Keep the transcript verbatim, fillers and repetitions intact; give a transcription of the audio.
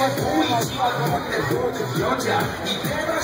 Uy, chiva, como te escucho, yo ya. Y